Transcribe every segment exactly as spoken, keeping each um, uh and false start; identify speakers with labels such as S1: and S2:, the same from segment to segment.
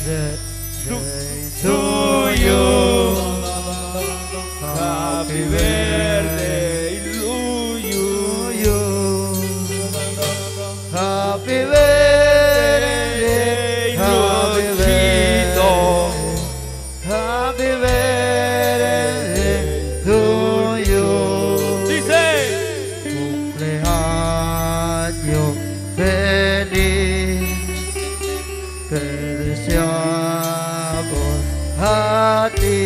S1: to you. Happy birthday to you. Happy birthday, happy birthday, happy birthday to you. Dice, cumpleaños feliz, te deseamos a ti.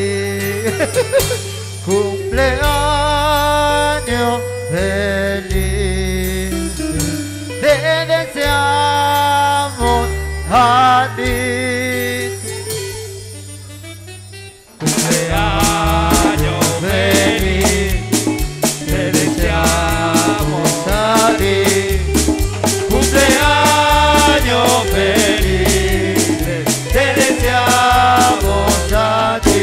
S1: Cumpleaños feliz, te deseamos a ti. Cumpleaños feliz, te deseamos a ti. Cumpleaños feliz, te deseamos a ti.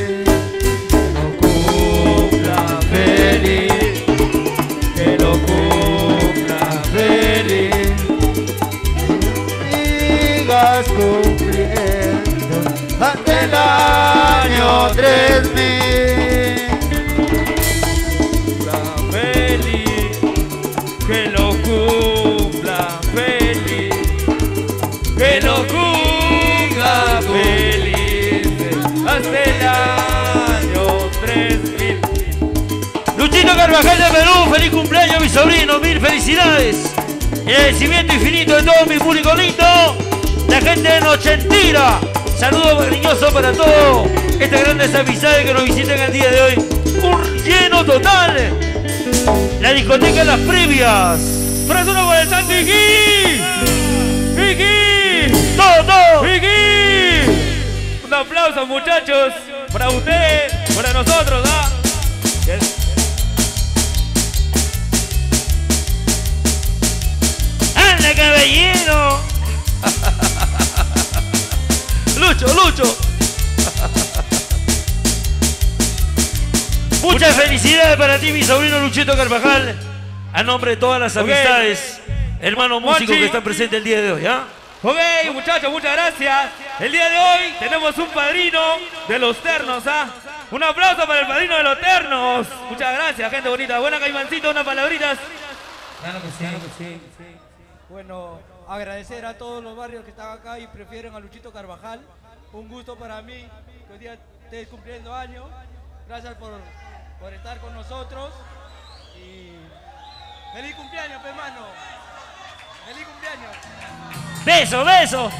S1: Que lo cumpla feliz, sigas cumpliendo hasta el año tres mil. Cumpla feliz, que lo cumpla feliz, que lo cumpla feliz hasta el año tres mil. Luchito Carvajal de Perú, feliz cumpleaños mi sobrino, mil felicidades. El agradecimiento infinito de todo mi público lindo, la gente de Nochentira. Saludos cariñosos para todos estas grandes amistades que nos visitan el día de hoy. Un lleno total. La discoteca en las previas. Frases uno con el San Vicky. Vicky. Todo, todo. Vicky. Un aplauso muchachos. Para ustedes, para nosotros, ¿ah? Yes. ¡Anda, caballero! ¡Lucho, Lucho! Muchas felicidades para ti, mi sobrino Luchito Carvajal. A nombre de todas las okay. amistades, hermano músico que están presentes el día de hoy, ¿ah? Ok, muchachos, muchas gracias. El día de hoy tenemos un padrino de los ternos, ¿ah? Un aplauso para el padrino de los ternos. Muchas gracias, gente bonita. Buena Caimancito, unas palabritas.
S2: Claro que sí, claro que sí.
S3: sí. Bueno, agradecer a todos los barrios que están acá y prefieren a Luchito Carvajal. Un gusto para mí que hoy día estés cumpliendo años. Gracias por, por estar con nosotros. Y feliz cumpleaños, hermano. Feliz cumpleaños.
S1: Beso, beso.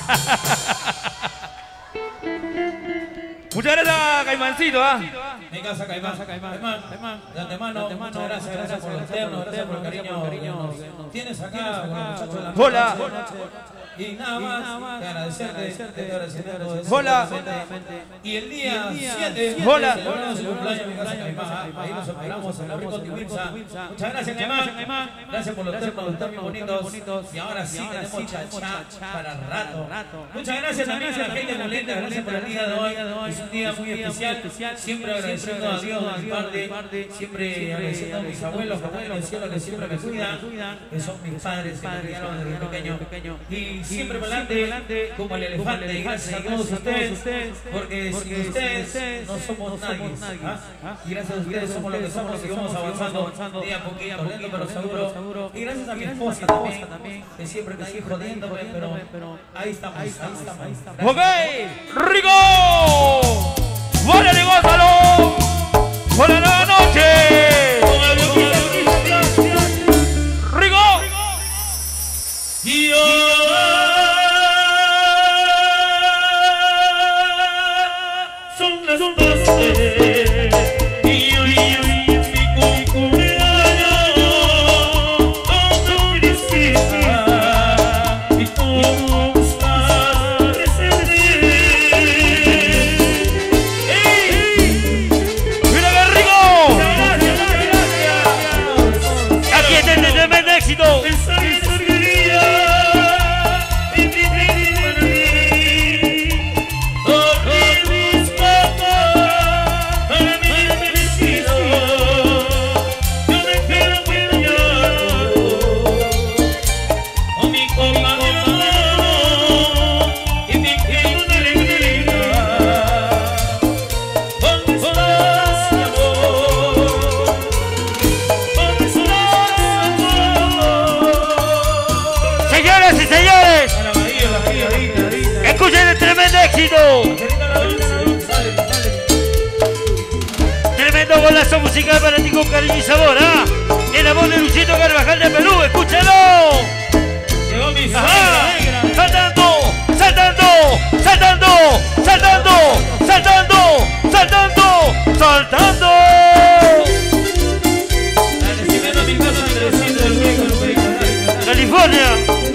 S1: Muchas gracias, Caimancito, ¿ah?
S2: Mi casa, Caimán, Caimán, Caimán, de antemano, muchas gracias, gracias por los ternos, gracias por el cariño que nos tienes acá, muchachos de la noche.
S1: Hola.
S2: Y nada más, te agradecerte, este agradecimiento de
S1: hola.
S2: Y el día siete,
S1: hola.
S2: celebramos el cumpleaños mi casa, Caimán, ahí nos esperamos en la Rico Tiwimsa. Muchas gracias, Caimán, gracias por los ternos, los ternos bonitos. Y ahora sí tenemos chachá para rato. Muchas gracias también a la gente molesta, gracias por el día de hoy. Es un día muy especial, siempre agradeciendo a Dios de mi parte, siempre agradeciendo a mis abuelos, abuelos del cielo que siempre me cuidan, que son mis padres, que me criaron desde pequeño. Y siempre para adelante como el elefante, y gracias a todos ustedes, porque sin ustedes no somos nadie. Y gracias a ustedes somos lo que somos y vamos avanzando día a poquito, lento pero seguro. Y gracias a mi esposa también, que siempre está ahí jodiéndome, pero ahí estamos, ahí estamos.
S1: ¡Ok! ¡Rico! ¡Órale, gózalo! ¡Buena la noche! ¡Rico!
S2: Y son las doce y hoy es mi cumpleaños, todo felicita y todo estás presente.
S1: ¡Mira qué rico! Escuchen el tremendo éxito. Tremendo golazo musical para ti con cariño y sabor, ¿ah? En la voz de Luchito Carvajal de Perú, escúchalo. Ajá. Saltando, saltando, saltando, saltando, saltando, saltando, saltando. California.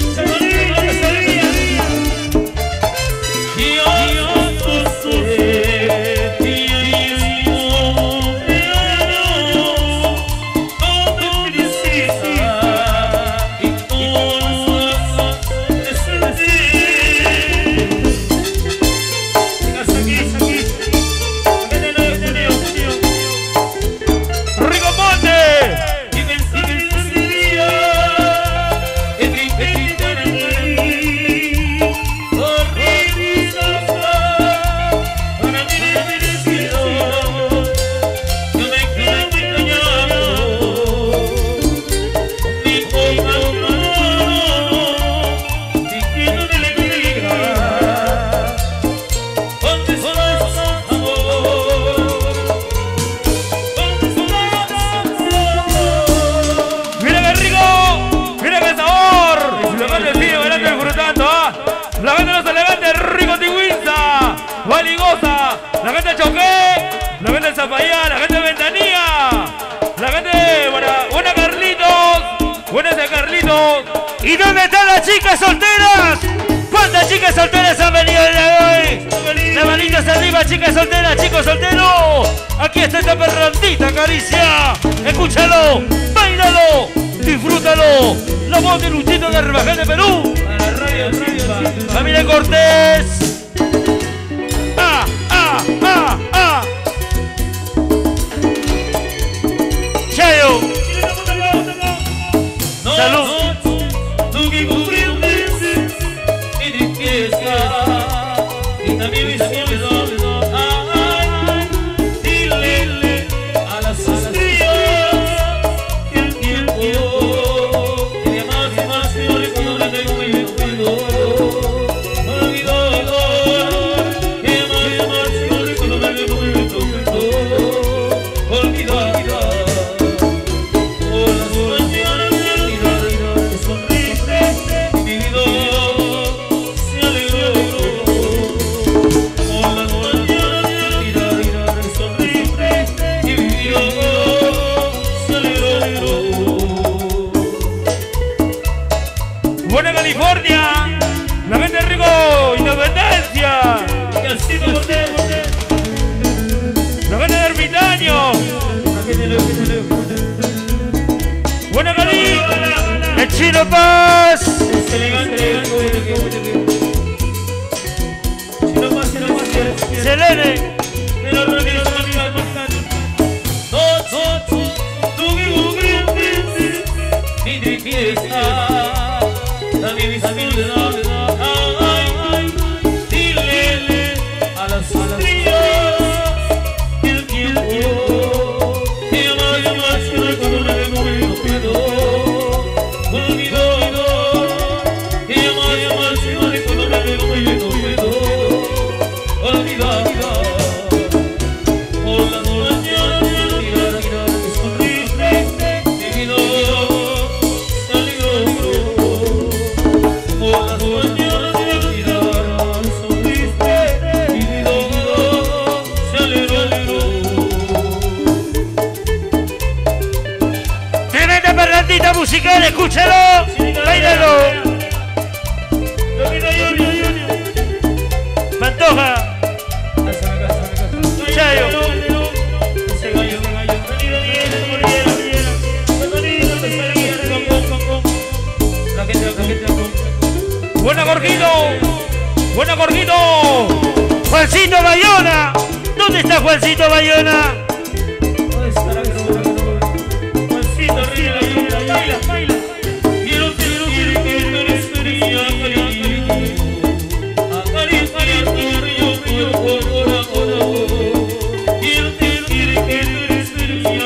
S1: Valigosa, la gente de Choqué, la gente de Zapayá, la gente de Ventanilla, la gente de Buena, buena Carlitos, buenas de Carlitos. ¿Y dónde están las chicas solteras? ¿Cuántas chicas solteras han venido el día de hoy? Las manitas arriba, chicas solteras, chicos solteros. Aquí está esta perrantita caricia. Escúchalo, bailalo, disfrútalo. La voz de Luchito Carvajal de Perú. Familia Cortés. Ah, ah, ah, ah. Chayo. Salud.
S2: Tú que comprendes mi tristeza y también mis miedos. Ay, dile a las estrellas que el tiempo tiene más y más y no recuerdo la tengo y me olvido. Olvido.
S1: Buena California, la gente rico, Independencia, la gente de Ermitaño, buena Cali, el Chino Paz, Selene.
S2: También mis amigos, ay, ay, dile a las estrellas que el tiempo te ama y más que no cuando me vengo me olvido, olvido, te ama y más que no cuando me vengo me olvido, olvido, por las mañanas mirar, sonreír, mi vida se alegró.
S1: Tremenda parrandita musical, escúchalo, bailalo. Pantoja, Chayo. Buena Gorguito, buena Gorguito. Juancito Bayona, ¿dónde está Juancito Bayona?
S2: Juancito arriba, baila, baila. Quiero, quiero, quiero que tú eres fría, acaricia, río, río, ora, ora. Quiero, quiero, quiero que tú eres fría,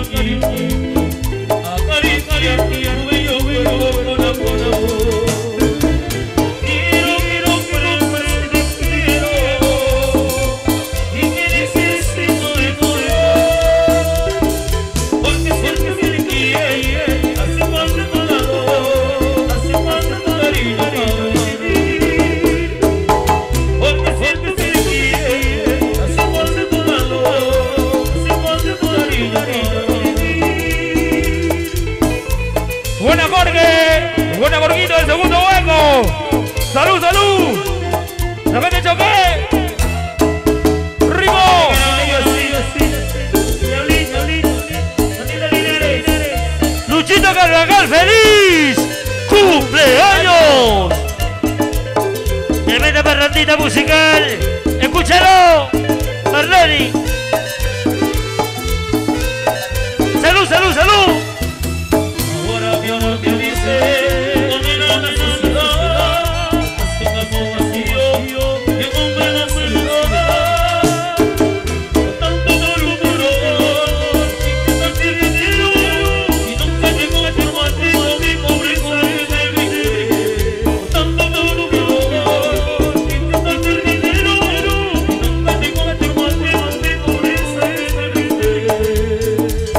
S2: acaricia, río, río, río, ora, ora. Quiero, quiero, quiero, quiero,
S1: patita musical. Escúchalo, Marleni. Salud, salud, salud.
S2: Ahora mi amor te dice, domina la sociedad, más tenga como vacío, que come la soledad. Con tanto murmuro, sin sentir dinero, y nunca llegó a tu matiz, mi pobreza es de vivir. Con tanto murmuro, sin sentir dinero, y nunca llegó a tu matiz, mi pobreza es de vivir.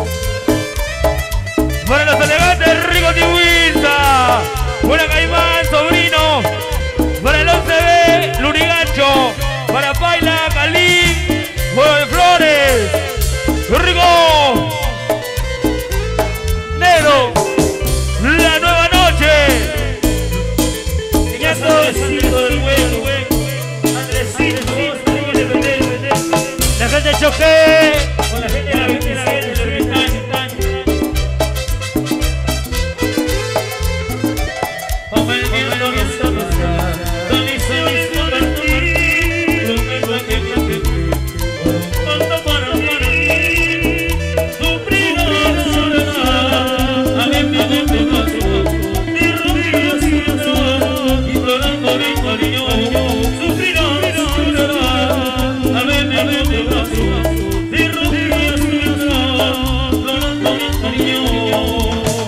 S1: Para los elegantes, Rico Tibuinza. Buena Caimán, sobrino. Para el once B, Lurigancho. Para Paila, Calín. Juego de Flores. Rico. Negro. La nueva noche.
S2: Andresito del buen, Andresito,
S1: La gente de Choque.
S2: con la gente de la veintisiete, del Ermitaño. Compartiendo mi soledad, con mi soledad compartir, lo mismo que me pedí, tanto para mí, sufrir la soledad, a mí me pasó, mi rodilla sin dolor, implorando mi cariño, sufrir la soledad, a mí me pasó, mi rodilla sin dolor, implorando mi cariño.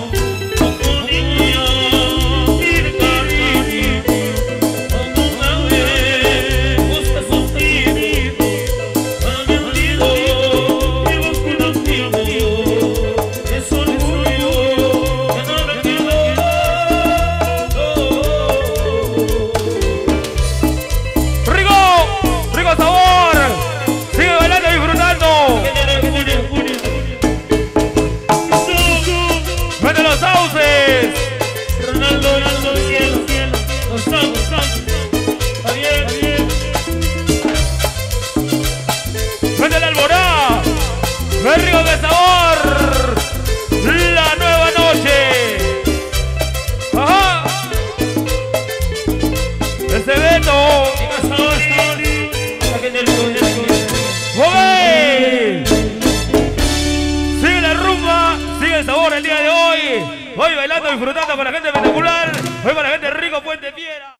S1: ¡Qué rico, qué sabor! ¡La nueva noche! ¡Ajá! ¡Ese Beto! ¡Oye! Sigue la rumba, sigue el sabor el día de hoy. Hoy bailando, disfrutando con la gente espectacular. Hoy con la gente rico, Puente Piedra.